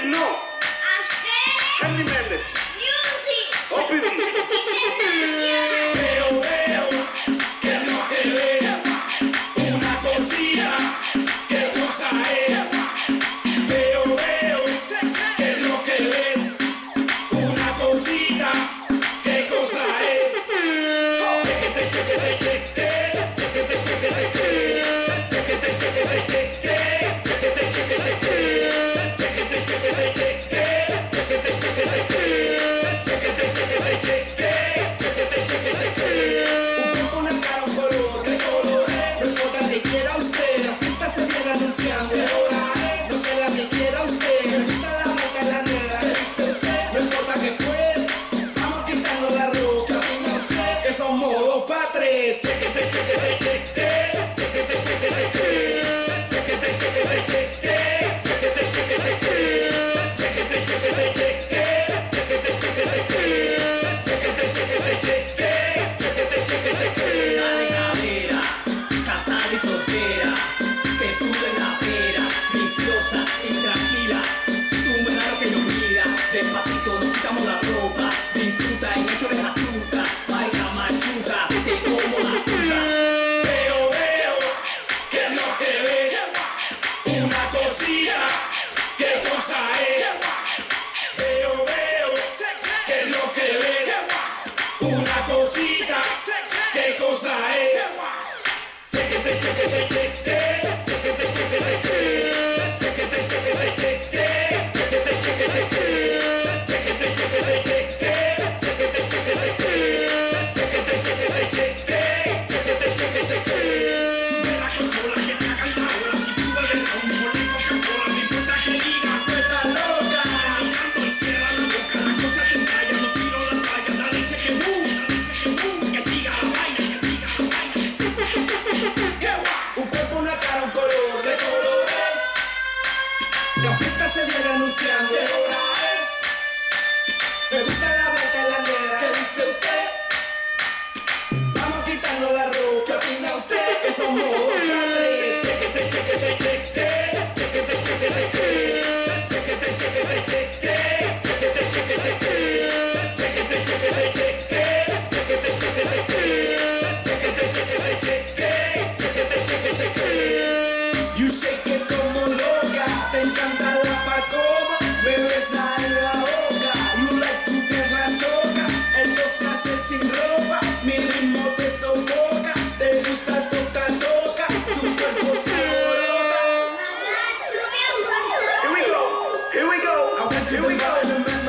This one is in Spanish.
No. Henry Méndez. Opie. Veo, que es lo que veo. Una cosita, qué cosa es. Veo, que es lo que ves. Una cosita, qué cosa es. Chequete, chequete, chequete. Chequete, chequete, chequete. Chequete, chequete, chequete. Chequete, chequete, chequete. Chequete, chequete, chequete. Chequete, chequete, chequete. Chequete, chequete, chequete. Chequete, chequete, chequete. Un cuerpo, una cara, un color, ¿qué color es? No importa que quiera usted, la fiesta se viene anunciando. ¿Qué hora es? No sé la que quiera usted. Me gusta la blanca, la negra, ¿qué dice usted? No importa que fue, vamos quitando la ropa. Opina usted que son modos pa' tres. Chequete, chequete, chequete. Chequete, chequete, chequete. Chequete, chequete, chequete. Chequete, chequete, chequete. Chequete, chequete, chequete. Chequete, chequete, chequete. Chequete, chequete, chequete. Chequete, chequete, chequete. Dale cadera, casada y soltera, que sube la pera, viciosa y tranquila. Tú me das lo que yo pida, despacito nos quitamos la ropa. Disfruta en esto de la fruta, baila machuca, te como la fruta. Veo, que es lo que veo. Una cosita, qué cosa es. Veo, que es lo que veo. Una cosita, qué cosa es. Chequete, chequete, chequete. Chequete, chequete, chequete. Chequete, chequete, chequete. Chequete, chequete, chequete. Chequete, chequete, chequete. Chequete, chequete, chequete. Chequete, chequete, chequete. Chequete, chequete, chequete. Sube la consola que está cantando. La cintura del ritmo, el ritmo que cola. No importa que diga, tú estás loca. Caminando y cierra la boca. La cosa te calla, no tiro la toalla. Dale ese que boom, que siga la vaina, que siga la vaina. Un cuerpo, una cara, un color, ¿qué color es? La fiesta se viene anunciando, ¿qué hora es? Me gusta la blanca y la negra, ¿qué dice usted? Vamos quitando la ropa, ¿qué opina usted? Que son modos padres. Chequete, chequete, chequete. Chequete, chequete, chequete. Chequete, chequete, chequete. Chequete, chequete, chequete. Chequete, chequete, chequete. Chequete, chequete, chequete. Chequete, chequete, chequete. Chequete, chequete, chequete. You shake it como loca. Te encanta la pacoma. Me besa en la boca. You like to te razoca. Esto se hace sin ropa. Mi ritmo te sofoca. Te gusta toca, toca. Tu cuerpo se alborota. Here we go. I went to the bottom